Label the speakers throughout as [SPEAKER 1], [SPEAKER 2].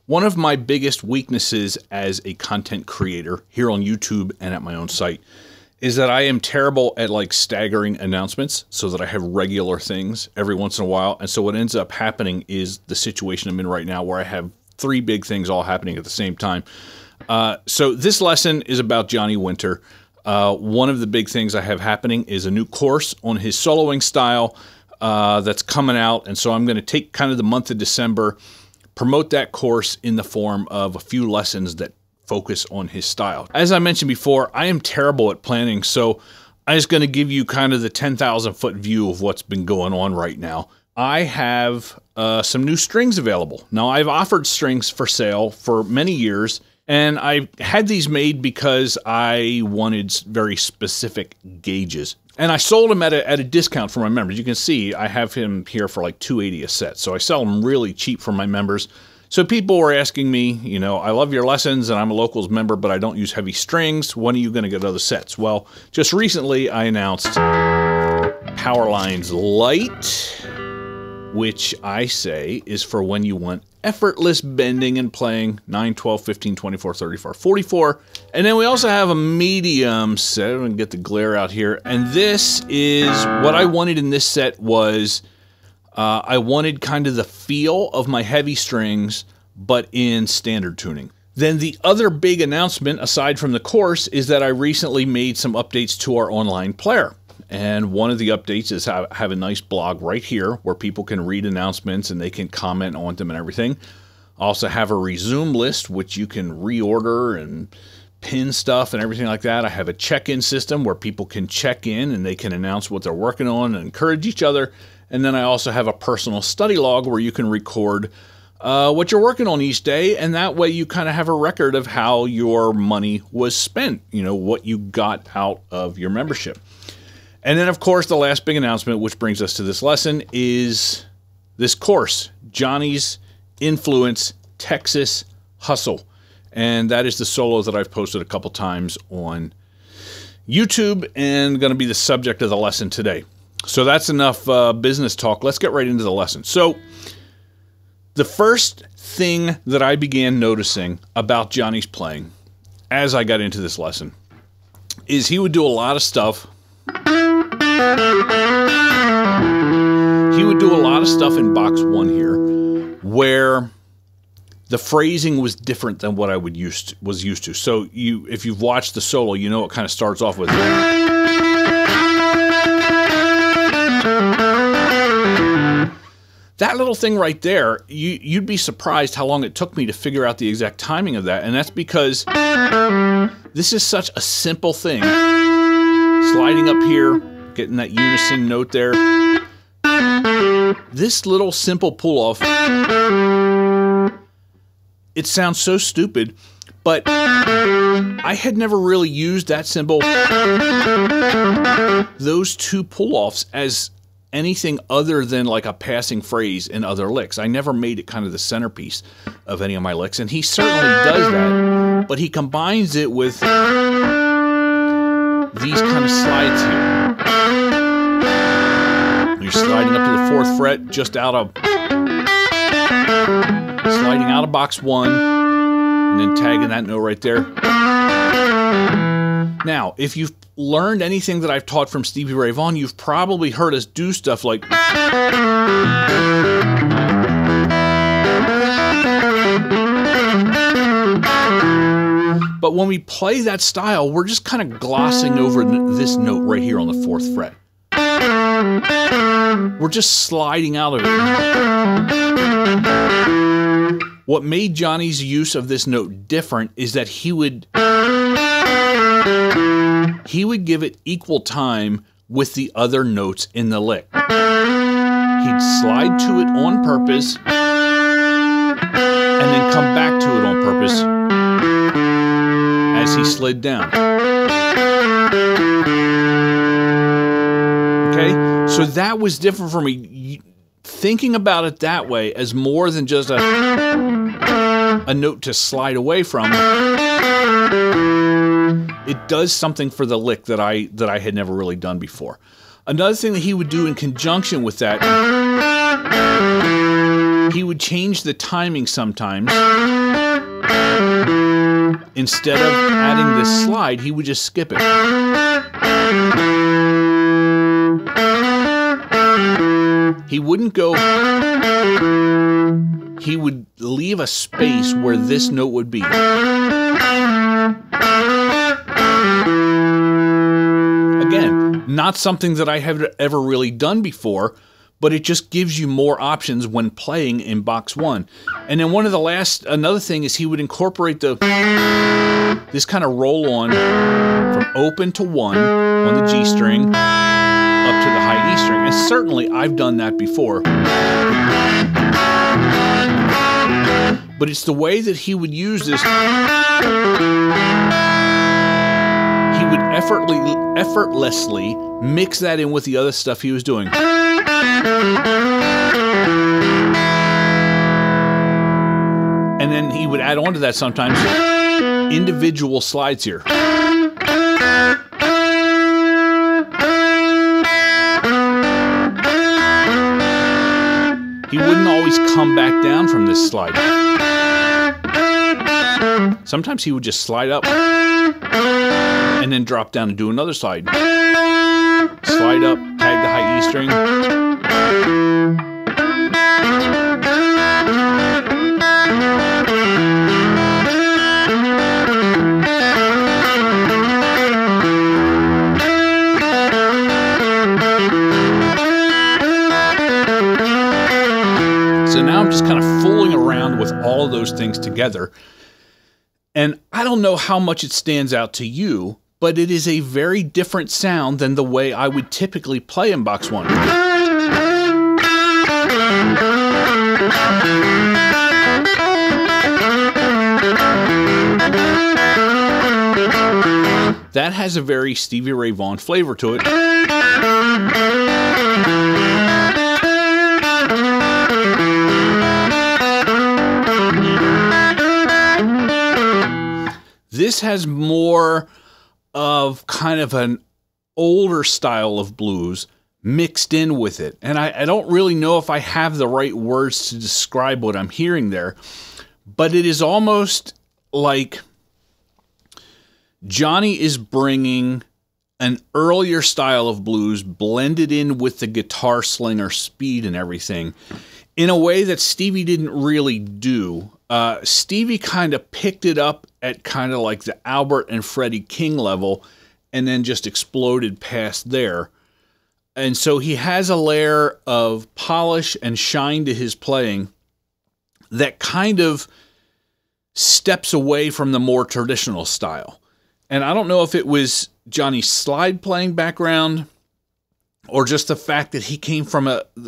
[SPEAKER 1] One of my biggest weaknesses as a content creator here on YouTube and at my own site is that I am terrible at like staggering announcements so that I have regular things every once in a while. And so what ends up happening is the situation I'm in right now where I have 3 big things all happening at the same time. So this lesson is about Johnny Winter. One of the big things I have happening is a new course on his soloing style that's coming out. And so I'm going to take kind of the month of December, promote that course in the form of a few lessons that focus on his style. As I mentioned before, I am terrible at planning, so I'm just going to give you kind of the 10,000-foot view of what's been going on right now. I have some new strings available. Now, I've offered strings for sale for many years, and I had these made because I wanted very specific gauges. And I sold them at a discount for my members. You can see I have him here for like $2.80 a set. So I sell them really cheap for my members. So people were asking me, you know, I love your lessons and I'm a Locals member, but I don't use heavy strings. When are you going to get other sets? Well, just recently I announced Powerlines Light, which I say is for when you want effortless bending and playing 9, 12, 15, 24, 34, 44. And then we also have a medium set. I'm going to get the glare out here. And this is what I wanted in this set was I wanted kind of the feel of my heavy strings, but in standard tuning. Then the other big announcement, aside from the course, is that I recently made some updates to our online player. And one of the updates is I have a nice blog right here where people can read announcements and they can comment on them and everything. I also have a resume list, which you can reorder and pin stuff and everything like that. I have a check-in system where people can check in and they can announce what they're working on and encourage each other. And then I also have a personal study log where you can record what you're working on each day, and that way you kind of have a record of how your money was spent, you know, what you got out of your membership. And then, of course, the last big announcement, which brings us to this lesson, is this course, Johnny's Influence Texas Hustle. And that is the solo that I've posted a couple times on YouTube and going to be the subject of the lesson today. So that's enough business talk. Let's get right into the lesson. So the first thing that I began noticing about Johnny's playing as I got into this lesson is he would do a lot of stuff. He would do a lot of stuff in box 1 here where the phrasing was different than what I was used to. So if you've watched the solo, you know it kind of starts off with that little thing right there. You'd be surprised how long it took me to figure out the exact timing of that, and that's because this is such a simple thing. Sliding up here, getting that unison note there. This little simple pull-off, it sounds so stupid, but I had never really used that symbol, those 2 pull-offs, as anything other than like a passing phrase in other licks. I never made it kind of the centerpiece of any of my licks, and he certainly does that, but he combines it with these kind of slides here. You're sliding up to the 4th fret, just sliding out of box 1, and then tagging that note right there. Now, if you've learned anything that I've taught from Stevie Ray Vaughan, you've probably heard us do stuff like but when we play that style, we're just kind of glossing over this note right here on the 4th fret. We're just sliding out of it. What made Johnny's use of this note different is that he would give it equal time with the other notes in the lick. He'd slide to it on purpose and then come back to it on purpose as he slid down. Okay, so that was different for me. Thinking about it that way as more than just a note to slide away from, it does something for the lick that I had never really done before. Another thing that he would do in conjunction with that he would change the timing sometimes. Instead of adding this slide, he would just skip it. He wouldn't go... He would leave a space where this note would be. Again, not something that I have ever really done before, but it just gives you more options when playing in box one. And then another thing is he would incorporate this kind of roll on from open to 1 on the G string up to the high E string. And certainly I've done that before. But it's the way that he would use this. He would effortlessly mix that in with the other stuff he was doing. And then he would add on to that sometimes individual slides here. He wouldn't always come back down from this slide. Sometimes he would just slide up and then drop down and do another slide. Slide up, tag the high E string. So now I'm just kind of fooling around with all of those things together. And I don't know how much it stands out to you, but it is a very different sound than the way I would typically play in box one. That has a very Stevie Ray Vaughan flavor to it. This has more of kind of an older style of blues mixed in with it. And I don't really know if I have the right words to describe what I'm hearing there, but it is almost like Johnny is bringing an earlier style of blues blended in with the guitar slinger speed and everything in a way that Stevie didn't really do. Stevie kind of picked it up at kind of like the Albert and Freddie King level and then just exploded past there. And so he has a layer of polish and shine to his playing that kind of steps away from the more traditional style. And I don't know if it was Johnny's slide playing background or just the fact that he came from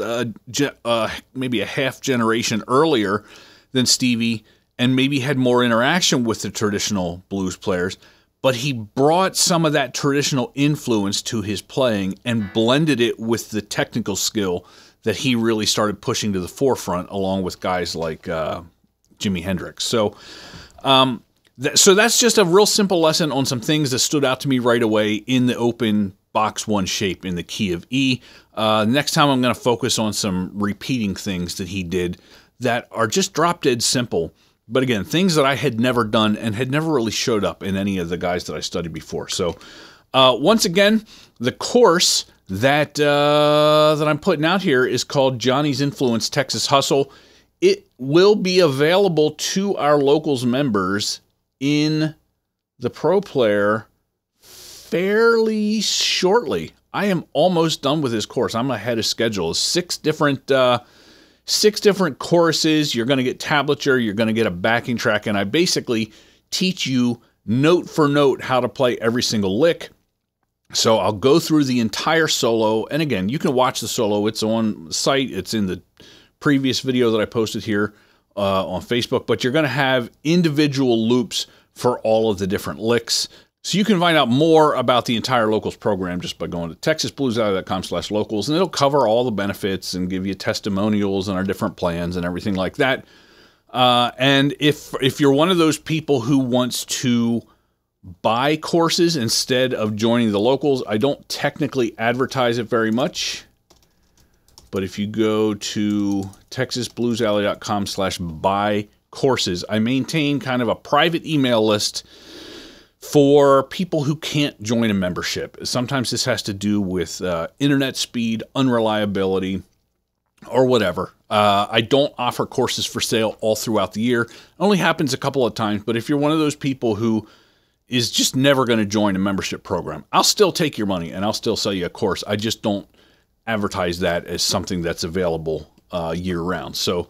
[SPEAKER 1] maybe a half generation earlier than Stevie and maybe had more interaction with the traditional blues players, but he brought some of that traditional influence to his playing and blended it with the technical skill that he really started pushing to the forefront along with guys like Jimi Hendrix. So that's just a real simple lesson on some things that stood out to me right away in the open box one shape in the key of E. Next time I'm going to focus on some repeating things that he did that are just drop dead simple. But again, things that I had never done and had never really showed up in any of the guys that I studied before. So once again, the course that I'm putting out here is called Johnny's Influence Texas Hustle. It will be available to our locals members in the Pro Player fairly shortly. I am almost done with this course. I'm ahead of schedule. 6 different choruses. You're going to get tablature. You're going to get a backing track. And I basically teach you note for note how to play every single lick. So I'll go through the entire solo. And again, you can watch the solo. It's on the site. It's in the previous video that I posted here on Facebook. But you're going to have individual loops for all of the different licks. So you can find out more about the entire locals program just by going to texasblueshour.com/locals, and it'll cover all the benefits and give you testimonials and our different plans and everything like that. And if you're one of those people who wants to buy courses instead of joining the locals, I don't technically advertise it very much, but if you go to texasbluesalley.com/buy courses, I maintain kind of a private email list for people who can't join a membership. Sometimes this has to do with internet speed, unreliability, or whatever. I don't offer courses for sale all throughout the year. It only happens a couple of times, but if you're one of those people who is just never going to join a membership program, I'll still take your money and I'll still sell you a course. I just don't advertise that as something that's available year-round. So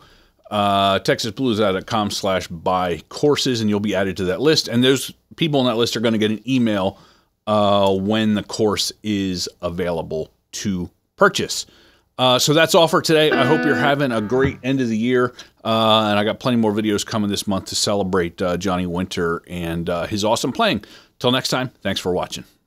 [SPEAKER 1] texasblues.com/buy courses, and you'll be added to that list. And those people on that list are going to get an email when the course is available to purchase. So that's all for today. I hope you're having a great end of the year. And I got plenty more videos coming this month to celebrate Johnny Winter and his awesome playing. Till next time, thanks for watching.